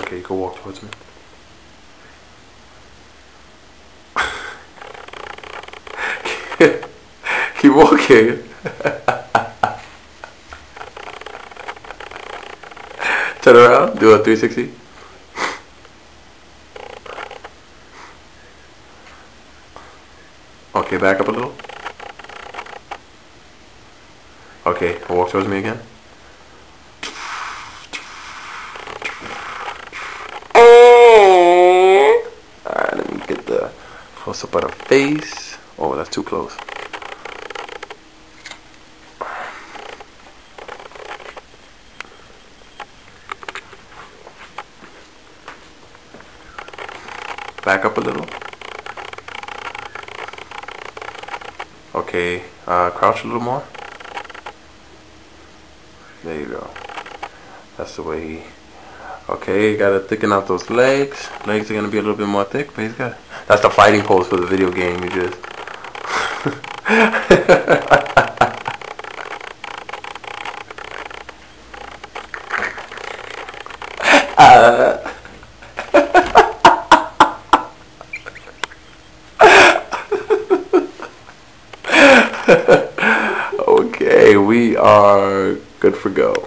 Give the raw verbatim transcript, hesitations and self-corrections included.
Okay, you can walk towards me. Keep walking. Turn around, do a three sixty. Okay, back up a little. Okay, walk towards me again. Alright, let me get the close up of the face. Oh, that's too close. Back up a little. Okay, uh, crouch a little more. There you go. That's the way he... Okay, you gotta thicken out those legs. Legs are gonna be a little bit more thick, but he's got... That's the fighting pose for the video game, you just... uh... Okay, we are good for go.